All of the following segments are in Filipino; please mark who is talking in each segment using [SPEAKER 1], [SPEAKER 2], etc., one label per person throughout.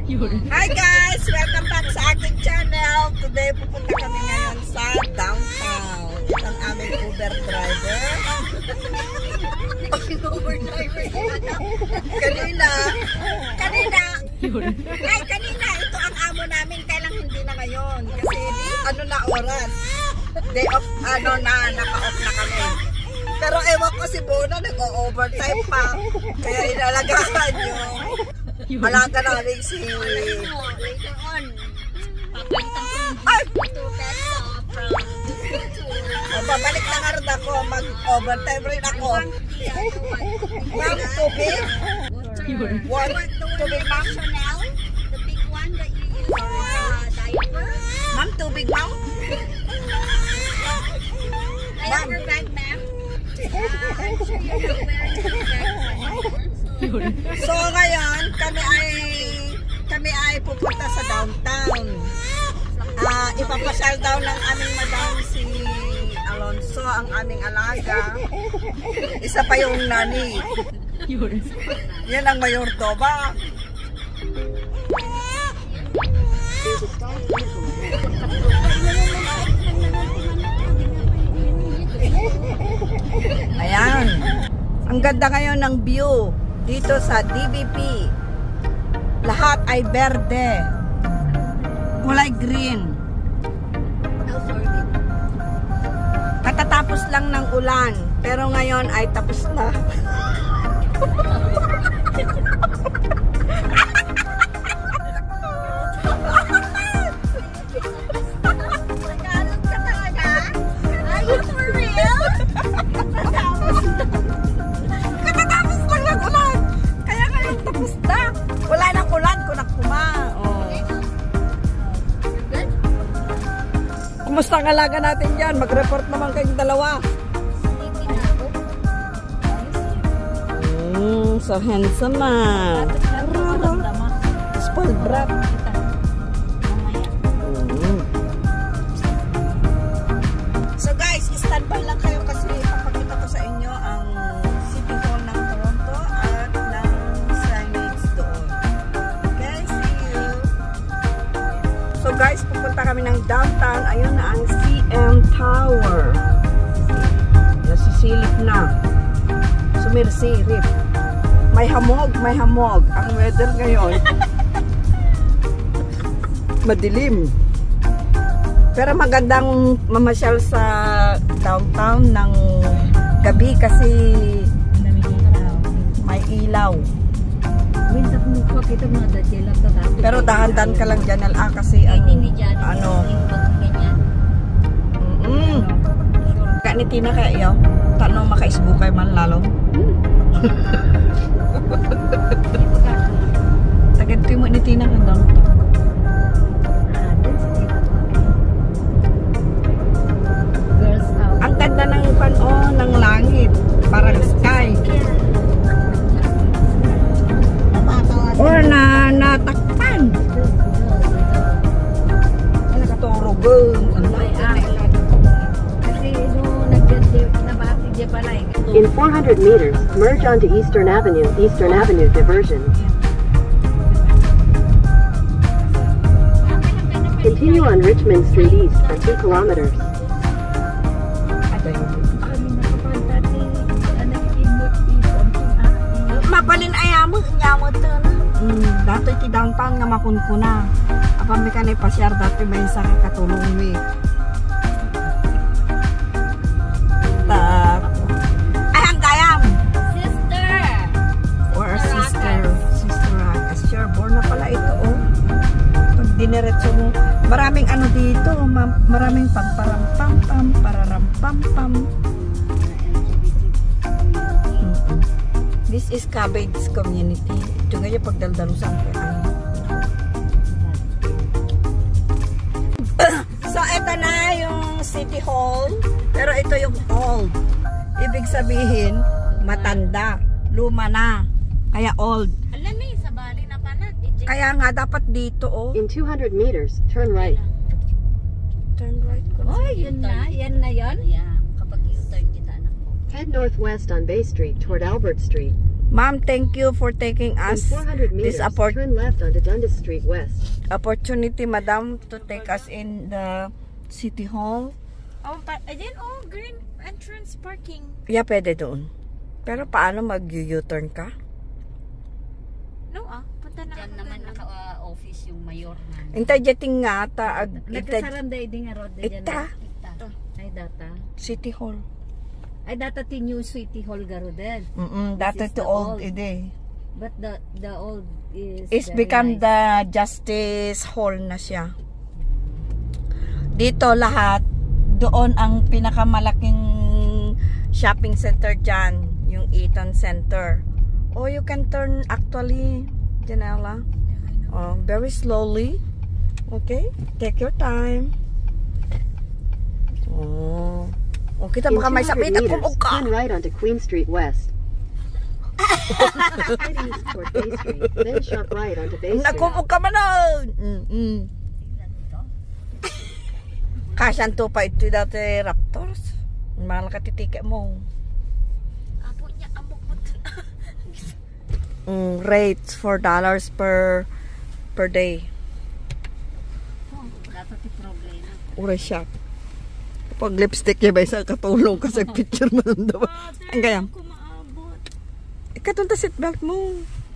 [SPEAKER 1] Hi guys! Welcome back sa aking channel. Today pupunta kami ngayon sa downtown. Ito ang aming Uber driver. Uber driver. Kanina. Ito ang amo namin. Kailang hindi na ngayon. Kasi ano na oras. Day off, naka-off na kami. Pero ewan ko si Bona, nag-overtime pa. Kaya inalagaan yung alaga namin si...
[SPEAKER 2] Later on, papalitan ko
[SPEAKER 1] ay!
[SPEAKER 2] yung 2 peso from
[SPEAKER 1] Babalik na nga rin ako, mag-overtime rin ako. Ma'am, tubig? One, tubig, ma'am?
[SPEAKER 2] Chanel, the big one that you use for diaper.
[SPEAKER 1] Ma'am, tubig, ma'am?
[SPEAKER 2] Diaper bag, ma'am. I'm sure you're not wearing a bag.
[SPEAKER 1] So ngayon, kami ay pupunta sa downtown. Ipapasyal daw ng aming madam si Alonso, ang aming alaga. Isa pa yung nani. Yan ang mayordoba. Ayan. Ang ganda ngayon ng view dito sa DBP. Lahat ay berde. Kulay green. Katatapos lang ng ulan, pero ngayon ay tapos na.
[SPEAKER 2] Tagalog ka talaga? Are you for real?
[SPEAKER 1] Katatapos lang ng ulan. Kaya ngayon tapos na. Wala nang ulan kung nakuma. Kumusta ang alaga natin dyan? Mag-report naman kayong dalawa. So handsome man. Spoiled brat. So guys, standby lang kayo kasi papakita ko sa inyo ang City Hall ng Toronto at ng signage doon. Okay, see you. So guys, pupunta kami ng downtown. Ayun na ang CN Tower. Nasisilip na. Sumirsirip. May hamog. Ang weather ngayon. Madilim. Pero magandang mamasyal sa downtown ng gabi kasi may ilaw. Pero dahan-dahan ka lang dyan kasi ano kaya ni Tina kaya iyo tanong maka-isbukay man lalo. Taganti mo ni Tina ang downtown. Ang ganda ng ng langit, parang sky. Or natakpan. Nakatorogon.
[SPEAKER 3] In 400 meters, merge onto Eastern Avenue diversion. Continue on Richmond Street East for 2 kilometers.
[SPEAKER 1] Mabalin ayamo ito na. Dato iti downtown nga makunkuna. Apang may kanay pasyar dato may isa katulong mi. Ay ang gayam.
[SPEAKER 2] Sister.
[SPEAKER 1] Or sister Rakas. Sure, born na pala ito Pag diniretso mo, maraming ano dito, maraming pamparampam-pam, pararampam-pam. This is Cabbage Community. Ito nga yung pagdaldalusan ko. So, ito na yung City Hall. Pero ito yung old. Ibig sabihin, matanda. Luma na. Kaya old.
[SPEAKER 2] Alam mo, sa bali na panat.
[SPEAKER 1] Kaya nga, dapat dito,
[SPEAKER 3] In 200 meters, turn right.
[SPEAKER 1] Turn right.
[SPEAKER 2] Oh, yun na. Yan na yun? Yeah. Kapag U-turn kita, anak mo.
[SPEAKER 3] Head northwest on Bay Street toward Albert Street.
[SPEAKER 1] Ma'am, thank you for taking
[SPEAKER 3] In
[SPEAKER 1] us
[SPEAKER 3] 400
[SPEAKER 1] this
[SPEAKER 3] meters, turn left onto Dundas Street West.
[SPEAKER 1] opportunity, madam, to take us in the City Hall.
[SPEAKER 2] Oh, but again, oh, green entrance parking.
[SPEAKER 1] Yeah, pwede doon. Pero paano mag-U-turn ka?
[SPEAKER 2] No, punta na
[SPEAKER 4] Diyan
[SPEAKER 2] ako
[SPEAKER 4] naman
[SPEAKER 2] doon.
[SPEAKER 4] naka-office yung mayor na.
[SPEAKER 1] Intay jeting nga ta.
[SPEAKER 4] Nagkasaranday din nga road na dyan.
[SPEAKER 1] Ita.
[SPEAKER 4] Ay data.
[SPEAKER 1] City Hall.
[SPEAKER 4] Ay data ti New City Hall garo din.
[SPEAKER 1] Dati
[SPEAKER 4] is
[SPEAKER 1] to
[SPEAKER 4] the
[SPEAKER 1] old
[SPEAKER 4] old.
[SPEAKER 1] ide.
[SPEAKER 4] But the old is
[SPEAKER 1] It's
[SPEAKER 4] very
[SPEAKER 1] become
[SPEAKER 4] nice.
[SPEAKER 1] the Justice Hall na siya. Dito lahat, doon ang pinakamalaking shopping center dyan, yung Eaton Center. Oh, you can turn actually, Janela. Very slowly. Okay? Take your time. Oh, kita
[SPEAKER 3] In
[SPEAKER 1] baka may
[SPEAKER 3] 200
[SPEAKER 1] sapit
[SPEAKER 3] meters,
[SPEAKER 1] akong ka.
[SPEAKER 3] turn right onto Queen Street West. Head east toward Bay Street, then sharp right onto Bay Street.
[SPEAKER 1] Nakumog ka man nun. Kasan to pa ito dati Raptors. Mahal ka titike mo.
[SPEAKER 2] Apo niya, amok mo.
[SPEAKER 1] Rates $4 per day.
[SPEAKER 4] Dapat ti problema.
[SPEAKER 1] Ura siya. Kapag lipstick niya ba isa katulong ka sa picture mo nun daw. Ang gayam.
[SPEAKER 2] Ako maabot.
[SPEAKER 1] Ikatunta seatbelt mo.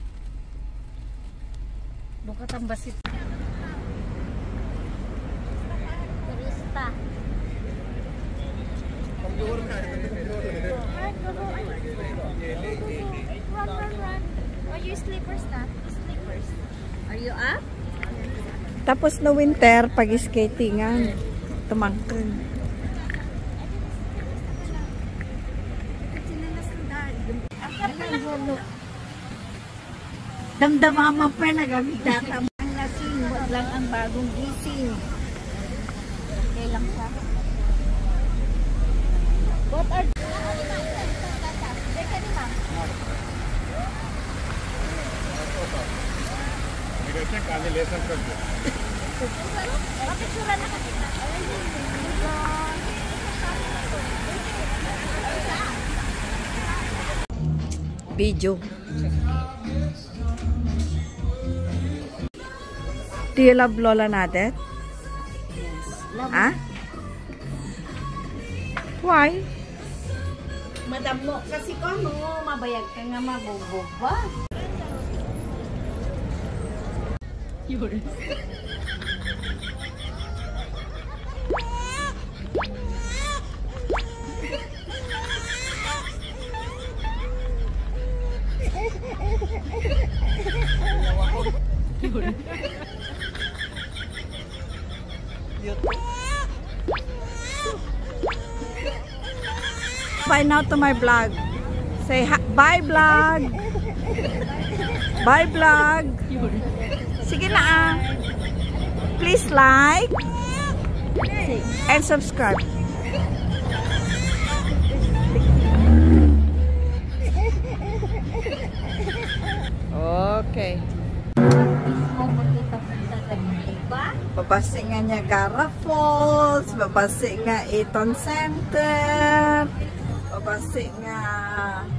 [SPEAKER 4] Bukat ang basit.
[SPEAKER 2] Turista. Run. Are you sleepers na? Sleepers.
[SPEAKER 4] Are you up?
[SPEAKER 1] Tapos na winter, pag skatingan. Tumangkan.
[SPEAKER 4] Damdamama pa nagamit data. Ang lasing, wag lang ang bagong gising.
[SPEAKER 2] Okay lang siya.
[SPEAKER 4] What are
[SPEAKER 2] Teka ni ma'am. Mapicturan na kasi.
[SPEAKER 1] Video. Do you love Lola natin? Ha? Why?
[SPEAKER 4] Madam mo, kasi ko ano, mabayag ka nga mabubog ba?
[SPEAKER 1] Bye now to my vlog. Say bye vlog. Bye vlog. Sige na. Please like and subscribe. Okay. Babasi nga Niagara Falls, babasi nga Eaton Center, babasi nga